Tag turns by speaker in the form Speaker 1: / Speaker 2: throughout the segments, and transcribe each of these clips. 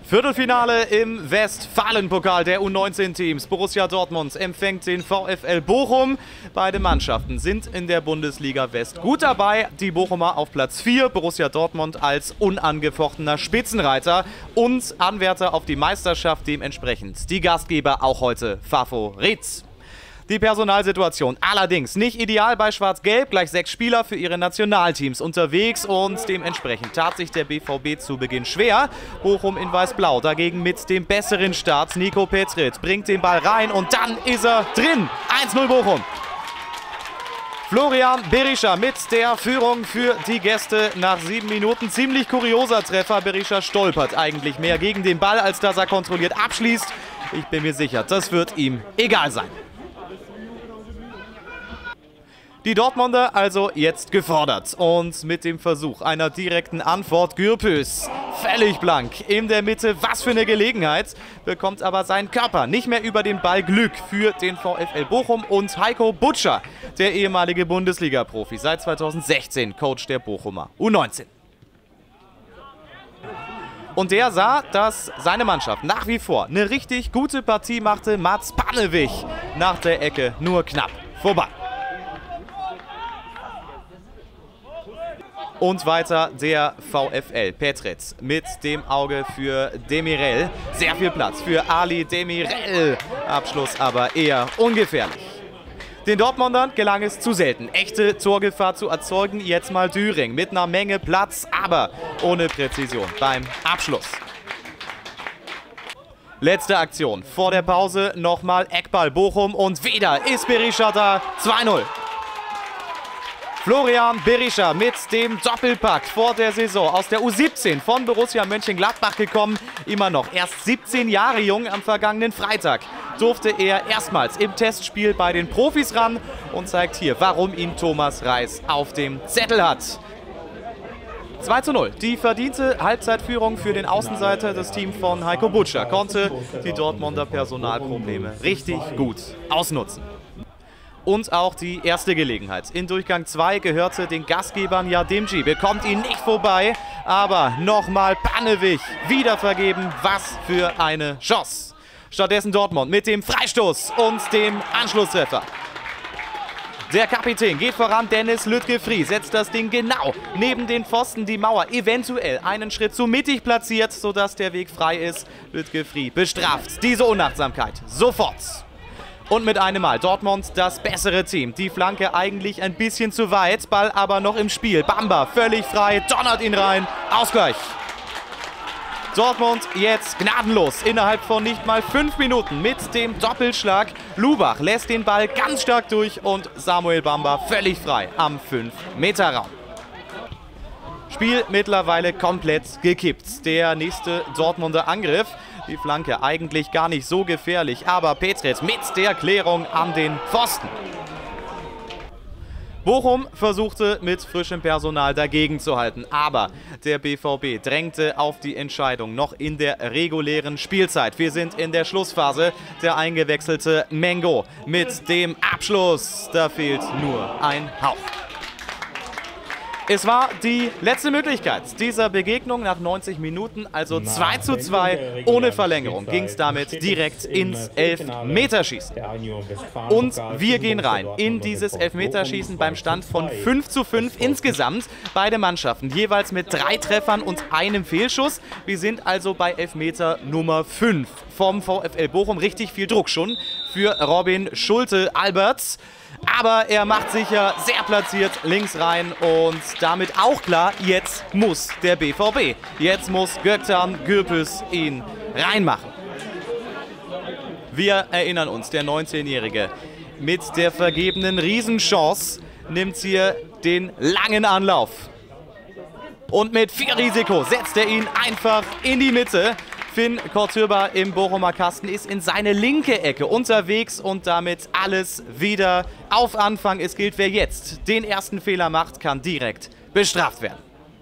Speaker 1: Viertelfinale im Westfalen-Pokal der U19-Teams. Borussia Dortmund empfängt den VfL Bochum. Beide Mannschaften sind in der Bundesliga West gut dabei. Die Bochumer auf Platz 4, Borussia Dortmund als unangefochtener Spitzenreiter und Anwärter auf die Meisterschaft, dementsprechend die Gastgeber auch heute Favorit. Die Personalsituation allerdings nicht ideal bei Schwarz-Gelb. Gleich 6 Spieler für ihre Nationalteams unterwegs und dementsprechend tat sich der BVB zu Beginn schwer. Bochum in Weiß-Blau dagegen mit dem besseren Start. Nico Petric bringt den Ball rein und dann ist er drin. 1:0 Bochum. Florian Berisha mit der Führung für die Gäste nach 7 Minuten. Ziemlich kurioser Treffer. Berisha stolpert eigentlich mehr gegen den Ball, als dass er kontrolliert abschließt. Ich bin mir sicher, das wird ihm egal sein. Die Dortmunder also jetzt gefordert und mit dem Versuch einer direkten Antwort Gürpüs. Völlig blank in der Mitte, was für eine Gelegenheit, bekommt aber sein Körper nicht mehr über den Ball. Glück für den VfL Bochum und Heiko Butscher, der ehemalige Bundesliga-Profi, seit 2016 Coach der Bochumer U19. Und der sah, dass seine Mannschaft nach wie vor eine richtig gute Partie machte. Mats Pannewig nach der Ecke nur knapp vorbei. Und weiter der VfL. Petric mit dem Auge für Demirel. Sehr viel Platz für Ali Demirel. Abschluss aber eher ungefährlich. Den Dortmundern gelang es zu selten, echte Torgefahr zu erzeugen. Jetzt mal Düring mit einer Menge Platz, aber ohne Präzision beim Abschluss. Letzte Aktion vor der Pause. Nochmal Eckball Bochum und wieder ist Berisha da. 2:0. Florian Berisha mit dem Doppelpack vor der Saison aus der U17 von Borussia Mönchengladbach gekommen. Immer noch erst 17 Jahre jung. Am vergangenen Freitag durfte er erstmals im Testspiel bei den Profis ran und zeigt hier, warum ihn Thomas Reis auf dem Zettel hat. 2:0. Die verdiente Halbzeitführung für den Außenseiter. Das Team von Heiko Butscher konnte die Dortmunder Personalprobleme richtig gut ausnutzen. Und auch die erste Gelegenheit in Durchgang 2 gehörte den Gastgebern. Yadimci bekommt ihn nicht vorbei, aber nochmal Pannewig wieder vergeben. Was für eine Chance. Stattdessen Dortmund mit dem Freistoß und dem Anschlusstreffer. Der Kapitän geht voran, Dennis Lütgefri setzt das Ding genau neben den Pfosten, die Mauer eventuell einen Schritt zu mittig platziert, sodass der Weg frei ist. Lütgefri bestraft diese Unachtsamkeit sofort. Und mit einem Mal Dortmund das bessere Team. Die Flanke eigentlich ein bisschen zu weit, Ball aber noch im Spiel. Bamba völlig frei, donnert ihn rein, Ausgleich. Dortmund jetzt gnadenlos innerhalb von nicht mal 5 Minuten mit dem Doppelschlag. Lubach lässt den Ball ganz stark durch und Samuel Bamba völlig frei am 5-Meter-Raum. Spiel mittlerweile komplett gekippt. Der nächste Dortmunder Angriff. Die Flanke eigentlich gar nicht so gefährlich, aber Petric mit der Klärung an den Pfosten. Bochum versuchte mit frischem Personal dagegen zu halten, aber der BVB drängte auf die Entscheidung noch in der regulären Spielzeit. Wir sind in der Schlussphase. Der eingewechselte Mengo mit dem Abschluss. Da fehlt nur ein Hauch. Es war die letzte Möglichkeit dieser Begegnung nach 90 Minuten, also 2:2. Ohne Verlängerung ging es damit direkt ins Elfmeterschießen. Und wir gehen rein in dieses Elfmeterschießen beim Stand von 5:5 insgesamt. Beide Mannschaften jeweils mit 3 Treffern und einem Fehlschuss. Wir sind also bei Elfmeter Nummer 5 vom VfL Bochum. Richtig viel Druck schon für Robin Schulte-Alberts. Aber er macht sicher sehr platziert links rein und damit auch klar, jetzt muss der BVB. Jetzt muss Gökhan Gürpüs ihn reinmachen. Wir erinnern uns, der 19-Jährige mit der vergebenen Riesenchance nimmt hier den langen Anlauf. Und mit viel Risiko setzt er ihn einfach in die Mitte. Finn Kortürba im Bochumer Kasten ist in seine linke Ecke unterwegs und damit alles wieder auf Anfang. Es gilt, wer jetzt den ersten Fehler macht, kann direkt bestraft werden.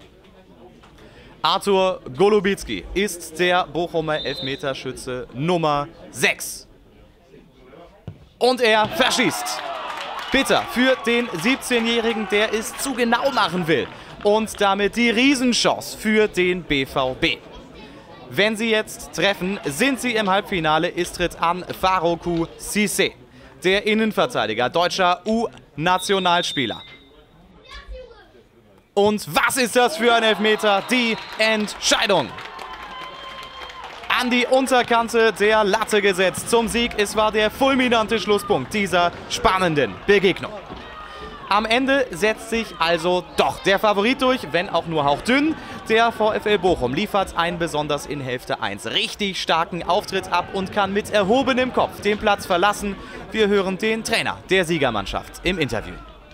Speaker 1: Arthur Golubicki ist der Bochumer Elfmeterschütze Nummer 6. Und er verschießt. Bitter für den 17-Jährigen, der es zu genau machen will. Und damit die Riesenchance für den BVB. Wenn sie jetzt treffen, sind sie im Halbfinale. Es tritt an Farouk Cissé, der Innenverteidiger, deutscher U-Nationalspieler. Und was ist das für ein Elfmeter? Die Entscheidung. An die Unterkante der Latte gesetzt zum Sieg. Es war der fulminante Schlusspunkt dieser spannenden Begegnung. Am Ende setzt sich also doch der Favorit durch, wenn auch nur hauchdünn. Der VfL Bochum liefert einen besonders in Hälfte 1 richtig starken Auftritt ab und kann mit erhobenem Kopf den Platz verlassen. Wir hören den Trainer der Siegermannschaft im Interview.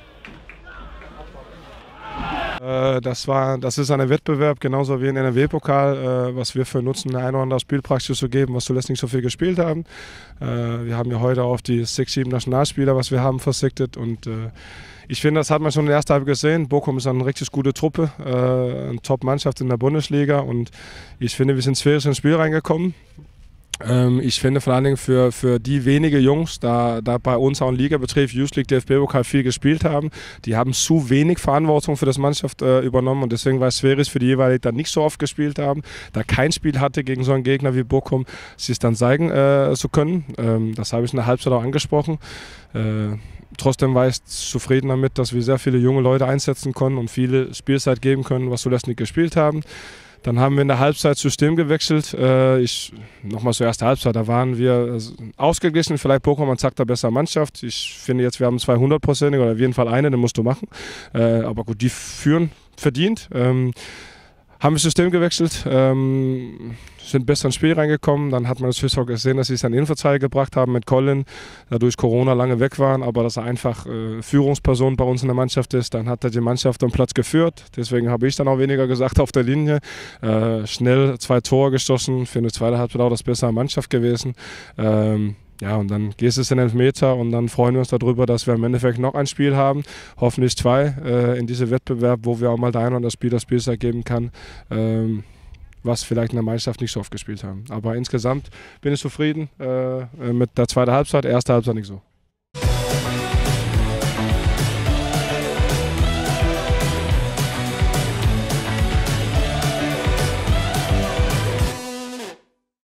Speaker 2: Das ist ein Wettbewerb, genauso wie im NRW-Pokal, was wir für nutzen, eine oder andere Spielpraxis zu geben, was zuletzt nicht so viel gespielt haben. Wir haben ja heute auf die 6, 7 Nationalspieler, was wir haben, verzichtet. Und ich finde, das hat man schon in der ersten Halbzeit gesehen. Bochum ist eine richtig gute Truppe, eine Top-Mannschaft in der Bundesliga. Und ich finde, wir sind sphärisch ins Spiel reingekommen. Ich finde vor allen Dingen für die wenige Jungs, da bei uns auch im Ligabetrieb, Youth League, DFB-Pokal viel gespielt haben, die haben zu wenig Verantwortung für das Mannschaft übernommen und deswegen war es schwierig für die jeweiligen, die nicht so oft gespielt haben, da kein Spiel hatte gegen so einen Gegner wie Bochum, sie es dann zeigen zu können. Das habe ich in der Halbzeit auch angesprochen. Trotzdem war ich zufrieden damit, dass wir sehr viele junge Leute einsetzen konnten und viele Spielzeit geben können, was zuletzt nicht gespielt haben. Dann haben wir in der Halbzeit System gewechselt. Nochmal zur ersten Halbzeit, da waren wir ausgeglichen. Vielleicht Bochum und Zack, besser Mannschaft. Ich finde jetzt, wir haben 200%, oder auf jeden Fall eine, den musst du machen. Aber gut, die führen verdient. Haben wir System gewechselt, sind besser ins Spiel reingekommen. Dann hat man das höchst auch gesehen, dass sie es an Innenverteidiger gebracht haben mit Colin, da durch Corona lange weg waren, aber dass er einfach Führungsperson bei uns in der Mannschaft ist. Dann hat er die Mannschaft am Platz geführt. Deswegen habe ich dann auch weniger gesagt auf der Linie. Schnell 2 Tore geschossen, für eine zweite Halbzeit auch das bessere Mannschaft gewesen. Ja, und dann geht es in den Elfmeter und dann freuen wir uns darüber, dass wir im Endeffekt noch ein Spiel haben, hoffentlich 2 in diesem Wettbewerb, wo wir auch mal der eine oder das Spielzeit geben kann, was vielleicht in der Mannschaft nicht so oft gespielt haben. Aber insgesamt bin ich zufrieden mit der zweiten Halbzeit, erste Halbzeit nicht so.